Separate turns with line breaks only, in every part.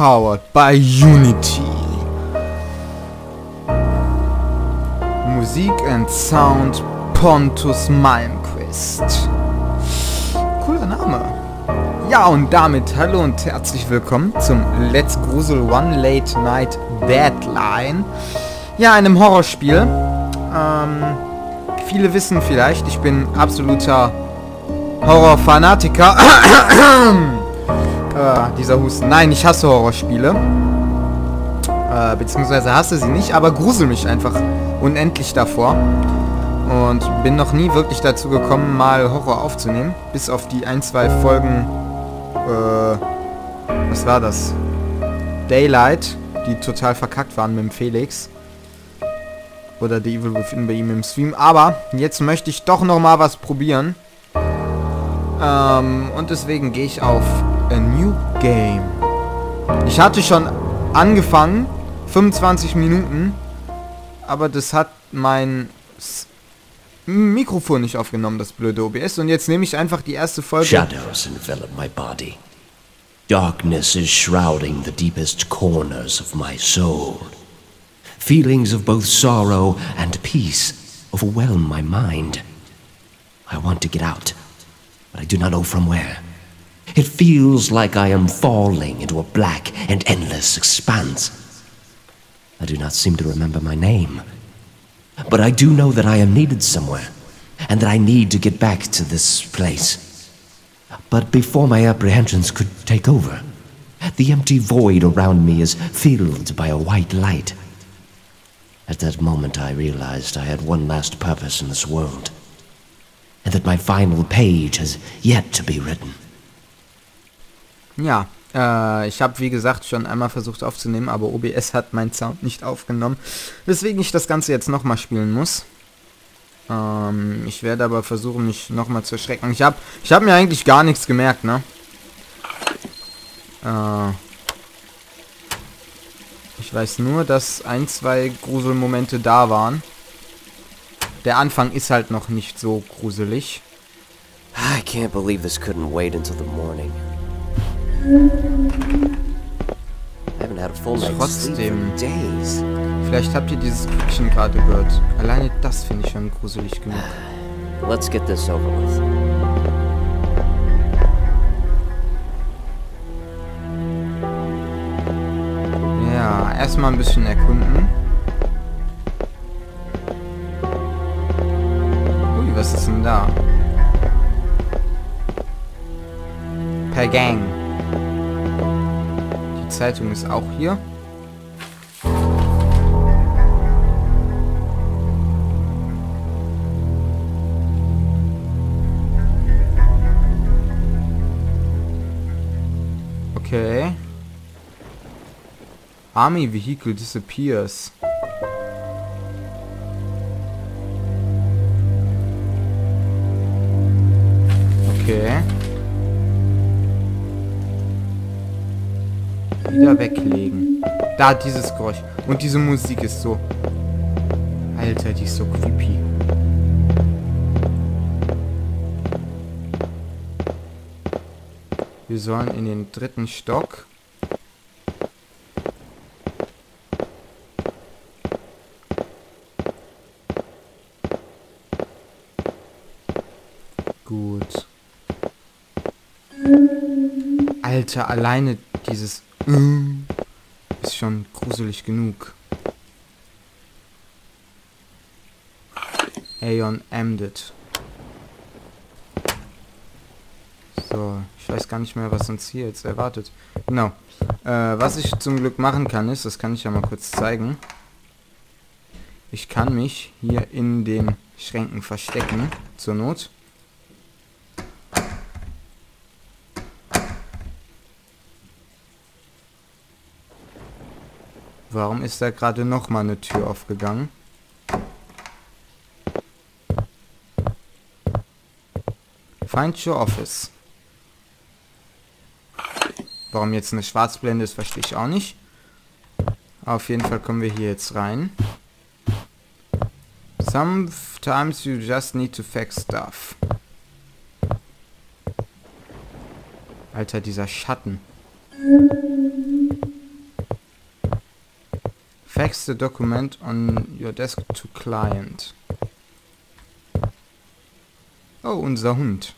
powered by Unity. Musik and Sound Pontus Malmquist. Cooler Name. Ja, und damit hallo und herzlich willkommen zum Let's Grusel One Late Night Deadline. Ja, einem Horrorspiel. Viele wissen vielleicht, ich bin absoluter Horrorfanatiker. Dieser Husten. Nein, ich hasse Horrorspiele. Beziehungsweise hasse sie nicht, aber grusel mich einfach unendlich davor. Und bin noch nie wirklich dazu gekommen, mal Horror aufzunehmen. Bis auf die ein, zwei Folgen, was war das? Daylight, die total verkackt waren mit dem Felix. Oder The Evil Within bei ihm im Stream. Aber jetzt möchte ich doch noch mal was probieren. Und deswegen gehe ich auf A New Game. Ich hatte schon angefangen, 25 Minuten, aber das hat mein Mikrofon nicht aufgenommen, das blöde OBS. Und jetzt nehme ich einfach die erste Folge.
Shadows envelop my body. Darkness is shrouding the deepest corners of my soul. Feelings of both sorrow and peace overwhelm my mind. I want to get out, but I do not know from where. It feels like I am falling into a black and endless expanse. I do not seem to remember my name, but I do know that I am needed somewhere, and that I need to get back to this place. But before my apprehensions could take over, the empty void around me is filled by a white light. At that moment I realized I had one last purpose in this world, and that my final page has yet to be written.
Ja, ich habe wie gesagt schon einmal versucht aufzunehmen, aber OBS hat meinen Sound nicht aufgenommen, weswegen ich das Ganze jetzt nochmal spielen muss. Ich werde aber versuchen, mich nochmal zu erschrecken. Ich hab mir eigentlich gar nichts gemerkt, ne? Ich weiß nur, dass ein, zwei Gruselmomente da waren. Der Anfang ist halt noch nicht so gruselig.
I can't believe this couldn't wait until the morning. I haven't had a full night's sleep in days.
Vielleicht habt ihr dieses Quietschen gerade gehört. Alleine das finde ich schon gruselig genug.
Let's get this over with.
Ja, erstmal ein bisschen erkunden. Ui, was ist denn da? Per Gang. Die Zeitung ist auch hier. Okay. Army vehicle disappears. Okay. Wieder weglegen. Da, dieses Geräusch. Und diese Musik ist so... Alter, die ist so creepy. Wir sollen in den 3. Stock. Gut. Alter, alleine dieses ist schon gruselig genug. Aeon Emdet. So, ich weiß gar nicht mehr, was uns hier jetzt erwartet. Genau. Was ich zum Glück machen kann, ist, das kann ich ja mal kurz zeigen. Ich kann mich hier in den Schränken verstecken, zur Not. Warum ist da gerade noch mal eine Tür aufgegangen? Find your office. Warum jetzt eine Schwarzblende ist, verstehe ich auch nicht. Auf jeden Fall kommen wir hier jetzt rein. Sometimes you just need to fix stuff. Alter, dieser Schatten. Fax the document on your desk to client. Oh, unser Hund.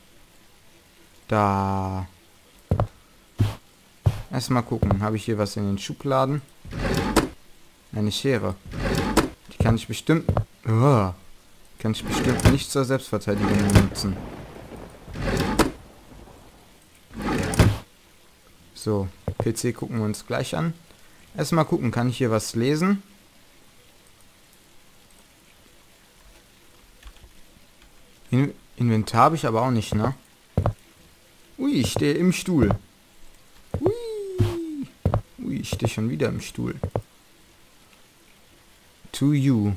Da. Erstmal gucken, habe ich hier was in den Schubladen? Eine Schere. Die kann ich bestimmt... Oh, kann ich bestimmt nicht zur Selbstverteidigung benutzen. So, PC gucken wir uns gleich an. Erstmal gucken, kann ich hier was lesen? Inventar habe ich aber auch nicht, ne? Ui, ich stehe im Stuhl. Ui. Ui, ich stehe schon wieder im Stuhl. To you.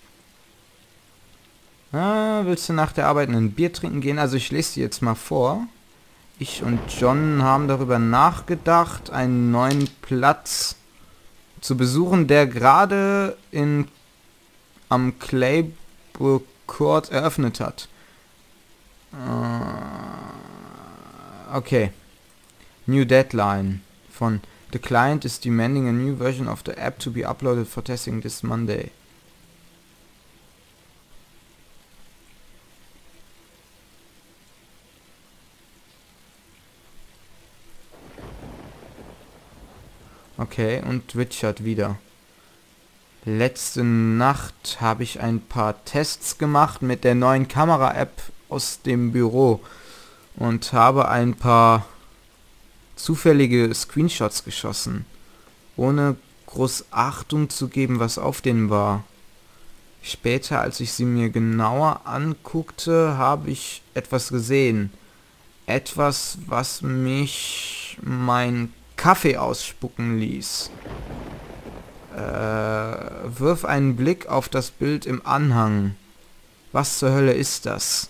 Ah, willst du nach der Arbeit ein Bier trinken gehen? Also ich lese dir jetzt mal vor. Ich und John haben darüber nachgedacht, einen neuen Platz zu besuchen, der gerade am Claybrook Court eröffnet hat. Okay. New deadline von The client is demanding a new version of the app to be uploaded for testing this Monday. Okay, und Richard wieder. Letzte Nacht habe ich ein paar Tests gemacht mit der neuen Kamera-App aus dem Büro und habe ein paar zufällige Screenshots geschossen, ohne groß Achtung zu geben, was auf denen war. Später, als ich sie mir genauer anguckte, habe ich etwas gesehen. Etwas, was mich mein Kaffee ausspucken ließ. Wirf einen Blick auf das Bild im Anhang. Was zur Hölle ist das?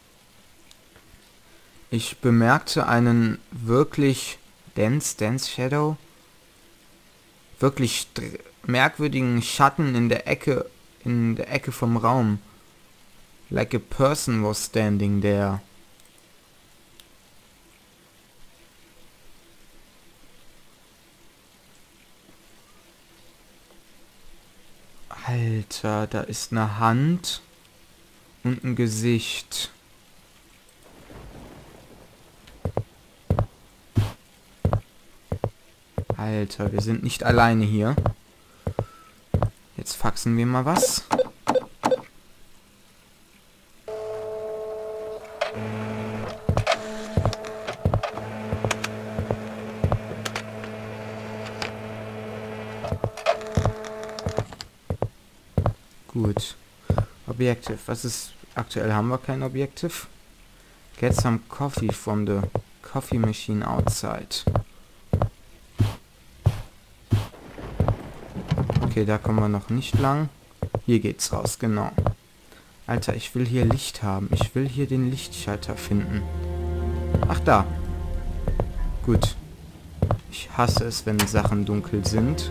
Ich bemerkte einen wirklich dense Shadow, wirklich merkwürdigen Schatten in der Ecke vom Raum. Like a person was standing there. Alter, da ist eine Hand und ein Gesicht. Alter, wir sind nicht alleine hier. Jetzt faxen wir mal was. Gut. Objective. Was ist... Aktuell haben wir kein Objective. Get some coffee from the coffee machine outside. Okay, da kommen wir noch nicht lang. Hier geht's raus, genau. Alter, ich will hier Licht haben. Ich will hier den Lichtschalter finden. Ach, da. Gut. Ich hasse es, wenn Sachen dunkel sind.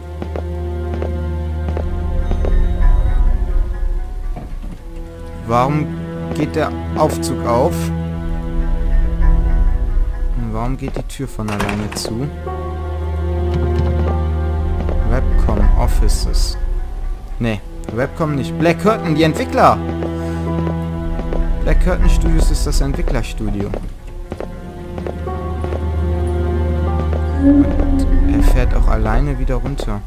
Warum geht der Aufzug auf? Und warum geht die Tür von alleine zu? Webcom Offices. Ne, Webcom nicht. Black Curtain, die Entwickler! Black Curtain Studios ist das Entwicklerstudio. Und er fährt auch alleine wieder runter.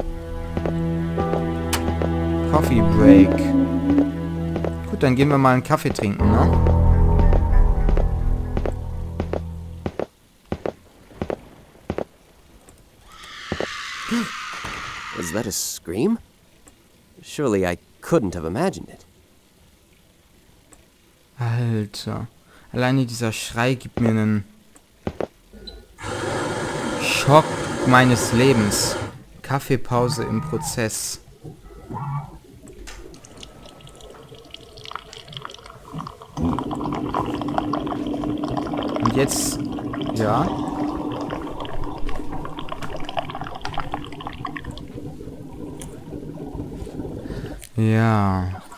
Coffee Break. Gut, dann gehen wir mal einen Kaffee trinken, ne?
Was that a scream? Surely I couldn't have imagined it.
Alter. Alleine dieser Schrei gibt mir einen Schock meines Lebens. Kaffeepause im Prozess. Und jetzt... Ja... Ja.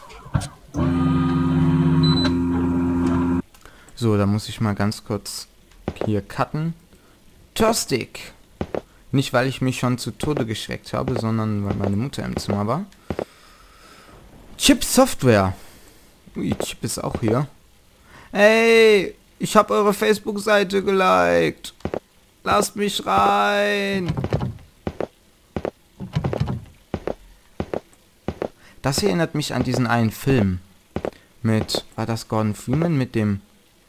So, da muss ich mal ganz kurz hier cutten. Torstic. Nicht, weil ich mich schon zu Tode geschreckt habe, sondern weil meine Mutter im Zimmer war. Chip Software. Ui, Chip ist auch hier. Hey, ich habe eure Facebook-Seite geliked. Lasst mich rein. Das hier erinnert mich an diesen einen Film. Mit, war das Gordon Freeman mit dem...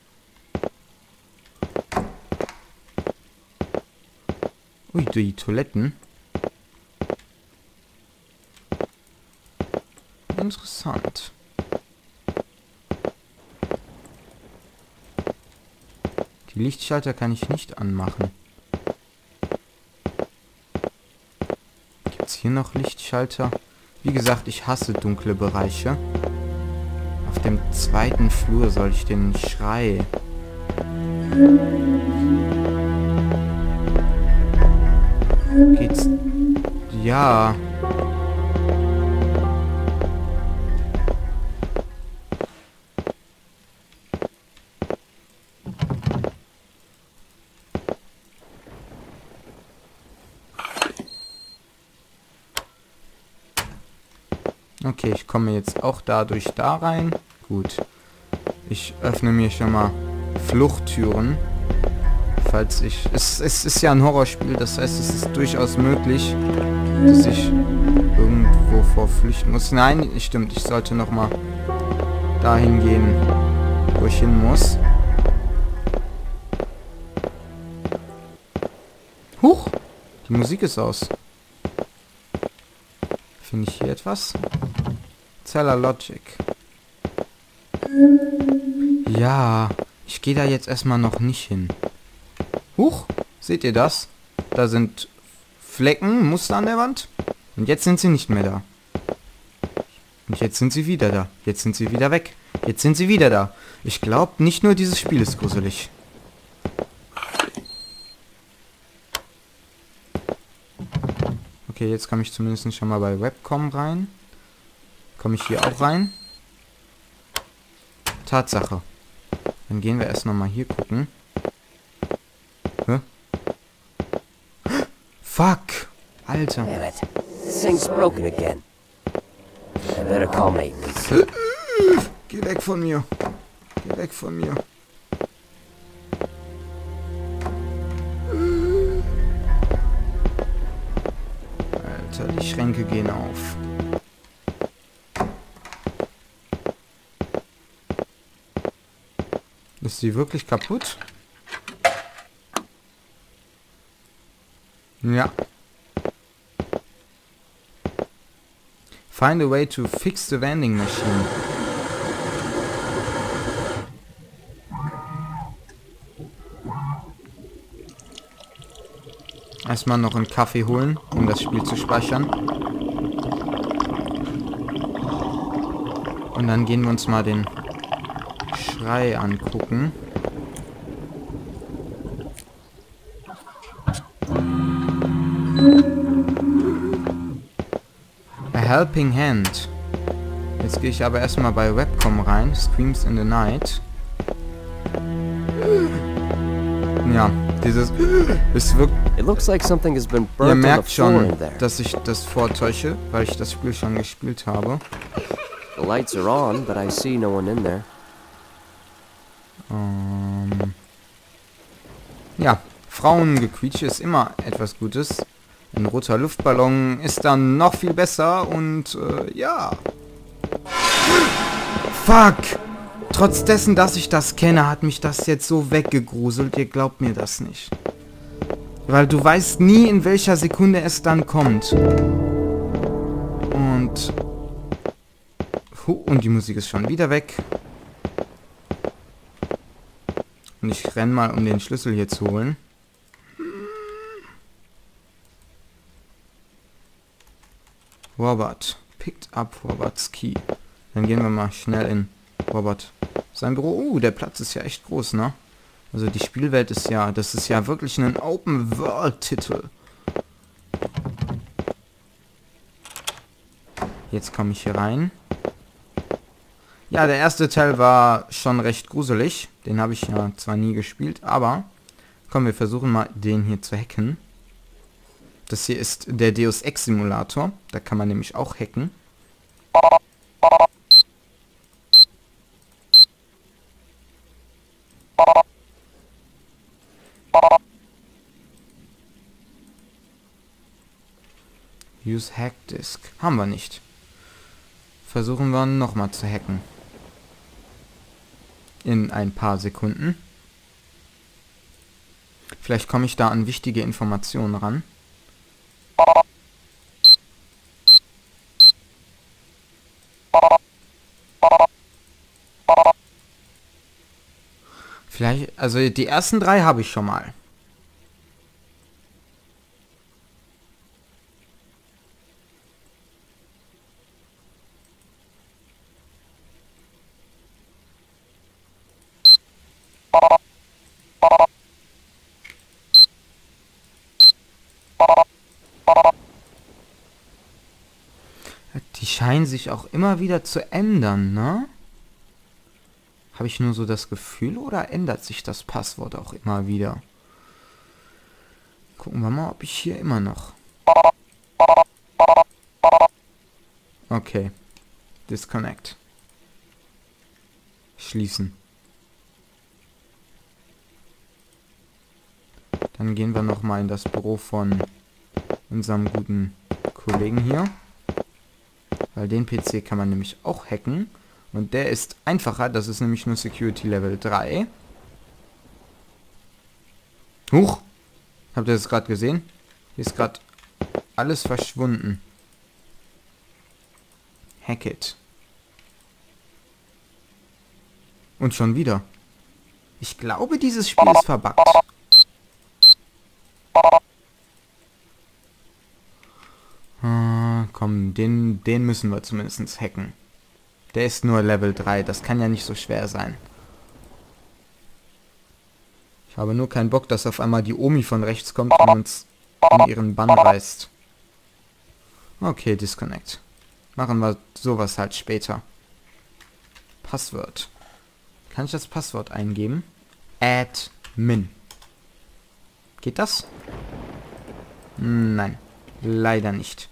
Ui, die Toiletten. Interessant. Die Lichtschalter kann ich nicht anmachen. Gibt es hier noch Lichtschalter? Wie gesagt, ich hasse dunkle Bereiche. Auf dem zweiten Flur soll ich den Schrei. Geht's? Ja. Okay, ich komme jetzt auch dadurch da rein. Gut. Ich öffne mir schon mal Fluchttüren. Falls ich... Es ist ja ein Horrorspiel, das heißt, es ist durchaus möglich, dass ich irgendwo vor flüchten muss. Nein, stimmt, ich sollte nochmal dahin gehen, wo ich hin muss. Huch! Die Musik ist aus. Finde ich hier etwas? Zeller Logic. Ja, ich gehe da jetzt erstmal noch nicht hin. Huch, seht ihr das? Da sind Flecken, Muster an der Wand. Und jetzt sind sie nicht mehr da. Und jetzt sind sie wieder da. Jetzt sind sie wieder weg. Jetzt sind sie wieder da. Ich glaube, nicht nur dieses Spiel ist gruselig. Okay, jetzt komme ich zumindest schon mal bei Webcom rein. Komme ich hier auch rein? Tatsache. Dann gehen wir erst noch mal hier gucken. Hä? Fuck! Alter.
Damn it. This thing's broken again. I better call maintenance.
Geh weg von mir. Geh weg von mir. Alter, die Schränke gehen auf. Ist sie wirklich kaputt? Ja. Find a way to fix the vending machine. Erstmal noch einen Kaffee holen, um das Spiel zu speichern. Und dann gehen wir uns mal den Schrei angucken. A Helping Hand. Jetzt gehe ich aber erstmal bei Webcom rein. Screams in the Night. Ja, dieses ist wirklich... Ihr merkt schon, dass ich das vortäusche, weil ich das Spiel schon gespielt habe.
The lights are on, but I see no one in there.
Ja, Frauengequietsche ist immer etwas Gutes. Ein roter Luftballon ist dann noch viel besser und ja. Fuck! Trotz dessen, dass ich das kenne, hat mich das jetzt so weggegruselt. Ihr glaubt mir das nicht. Weil du weißt nie, in welcher Sekunde es dann kommt. Und die Musik ist schon wieder weg. Und ich renn mal, um den Schlüssel hier zu holen. Robert. Picked up Roberts Key. Dann gehen wir mal schnell in Robert sein Büro. Der Platz ist ja echt groß, ne? Also die Spielwelt ist ja... Das ist ja wirklich ein Open-World-Titel. Jetzt komme ich hier rein. Ja, der erste Teil war schon recht gruselig. Den habe ich ja zwar nie gespielt, aber... Komm, wir versuchen mal, den hier zu hacken. Das hier ist der Deus Ex Simulator. Da kann man nämlich auch hacken. Use Hack Disk. Haben wir nicht. Versuchen wir nochmal zu hacken. In ein paar Sekunden. Vielleicht komme ich da an wichtige Informationen ran. Vielleicht, also die ersten 3 habe ich schon mal. Die scheinen sich auch immer wieder zu ändern, ne? Habe ich nur so das Gefühl, oder ändert sich das Passwort auch immer wieder? Gucken wir mal, ob ich hier immer noch... Okay. Disconnect. Schließen. Dann gehen wir nochmal in das Büro von unserem guten Kollegen hier. Weil den PC kann man nämlich auch hacken. Und der ist einfacher. Das ist nämlich nur Security Level 3. Huch! Habt ihr das gerade gesehen? Hier ist gerade alles verschwunden. Hack it. Und schon wieder. Ich glaube, dieses Spiel ist verbuggt. Komm, den müssen wir zumindest hacken. Der ist nur Level 3. Das kann ja nicht so schwer sein. Ich habe nur keinen Bock, dass auf einmal die Omi von rechts kommt und uns in ihren Bann reißt. Okay, Disconnect. Machen wir sowas halt später. Passwort. Kann ich das Passwort eingeben? Admin. Geht das? Nein. Leider nicht.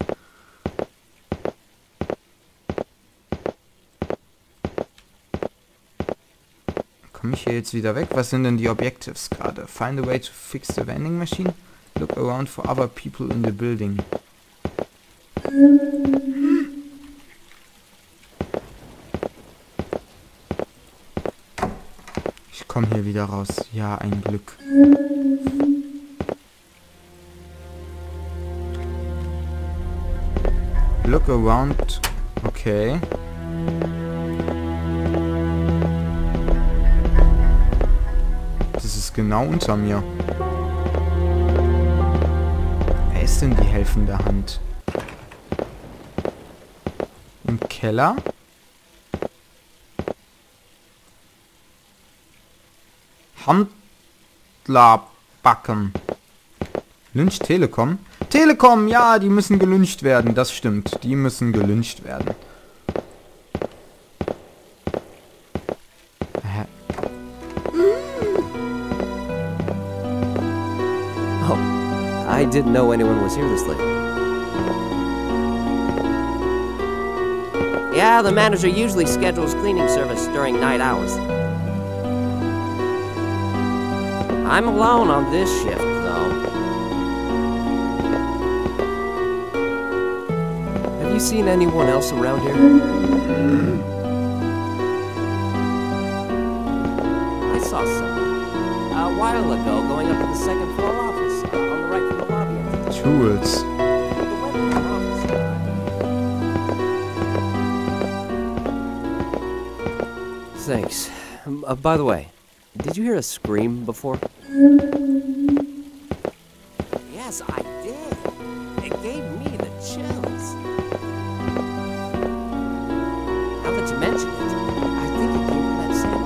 Komme ich hier jetzt wieder weg? Was sind denn die Objectives gerade? Find a way to fix the vending machine. Look around for other people in the building. Ich komme hier wieder raus. Ja, ein Glück. Look around. Okay. Das ist genau unter mir. Wer ist denn die helfende Hand? Im Keller? Handlerbacken. Lynch Telekom? Telekom, ja, die müssen gelyncht werden. Das stimmt. Die müssen gelyncht werden.
Oh, I didn't know anyone was here this late. Yeah, the manager usually schedules cleaning service during night hours. I'm alone on this shift, though. Have you seen anyone else around here? I saw someone a while ago going up to the second floor office on the right from the lobby.
Jules.
Thanks. By the way, did you hear a scream before? Yes, I did. It gave me the chills. Now that you mention it, I think it came from that same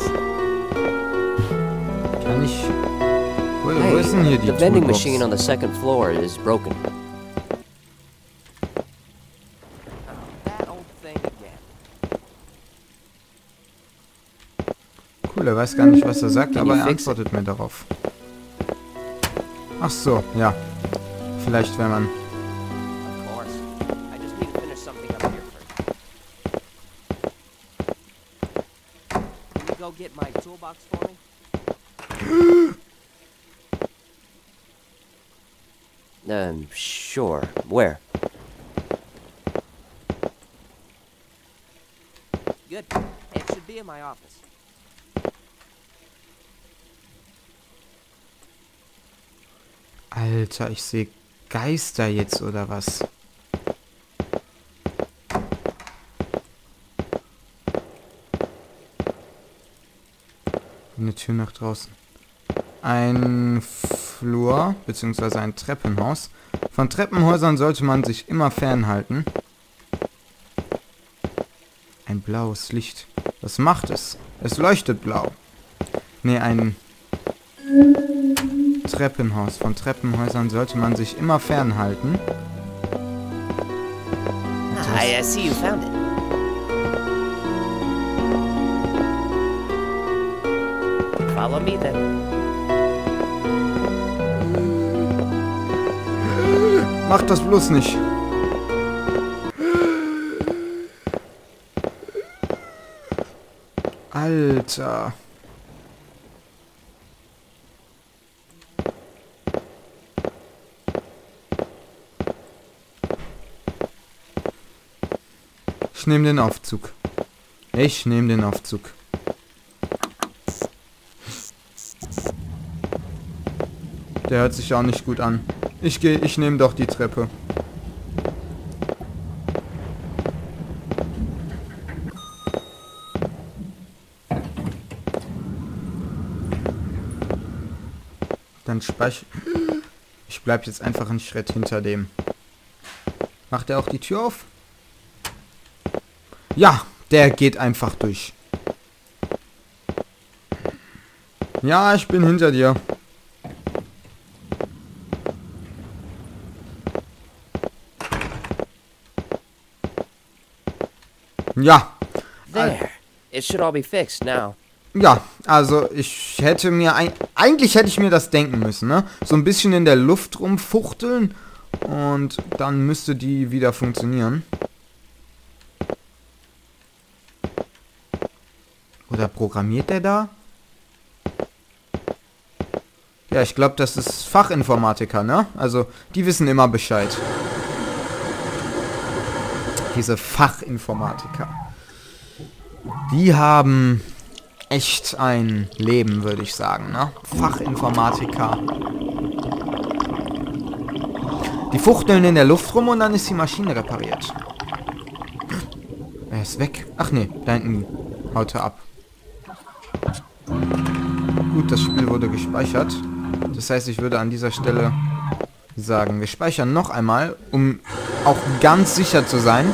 office.
Kann ich... Wo ist denn hier die
the vending
Toolbox?
machine on the second floor is broken. That old thing again.
Cool, er weiß gar nicht, was er sagt, aber er antwortet mir darauf. Ach so, ja. Vielleicht, wenn man...
Of course. I just need to finish something up here first. Can you go get my toolbox for me? Sure. Where? Good. It should be in my office.
Alter, ich sehe Geister jetzt, oder was? Eine Tür nach draußen. Ein Flur, beziehungsweise ein Treppenhaus. Von Treppenhäusern sollte man sich immer fernhalten. Ein blaues Licht. Was macht es? Es leuchtet blau. Ne, ein Treppenhaus. Von Treppenhäusern sollte man sich immer fernhalten.
I see you found it. Follow me then.
Mach das bloß nicht. Alter. Ich nehme den Aufzug. Ich nehme den Aufzug. Der hört sich auch nicht gut an. Ich nehme doch die Treppe. Dann ich bleib jetzt einfach einen Schritt hinter dem. Macht er auch die Tür auf? Ja, der geht einfach durch. Ja, ich bin hinter dir. Ja.
There. It should all be fixed now.
Ja, also ich hätte mir... Eigentlich hätte ich mir das denken müssen, ne? So ein bisschen in der Luft rumfuchteln und dann müsste die wieder funktionieren. Oder programmiert der da? Ja, ich glaube, das ist Fachinformatiker, ne? Also, die wissen immer Bescheid. Diese Fachinformatiker. Die haben echt ein Leben, würde ich sagen, ne? Fachinformatiker. Die fuchteln in der Luft rum und dann ist die Maschine repariert. Er ist weg. Ach nee, da hinten haut er ab. Gut, das Spiel wurde gespeichert. Das heißt, ich würde an dieser Stelle sagen, wir speichern noch einmal, um auch ganz sicher zu sein.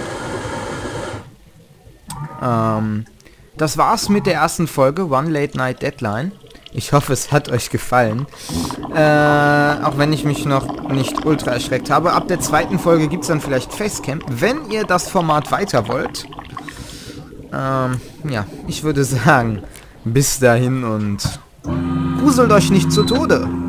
Das war's mit der ersten Folge One Late Night Deadline. Ich hoffe, es hat euch gefallen. Auch wenn ich mich noch nicht ultra erschreckt habe. Ab der zweiten Folge gibt es dann vielleicht Facecam, wenn ihr das Format weiter wollt. Ja, ich würde sagen, bis dahin und gruselt euch nicht zu Tode.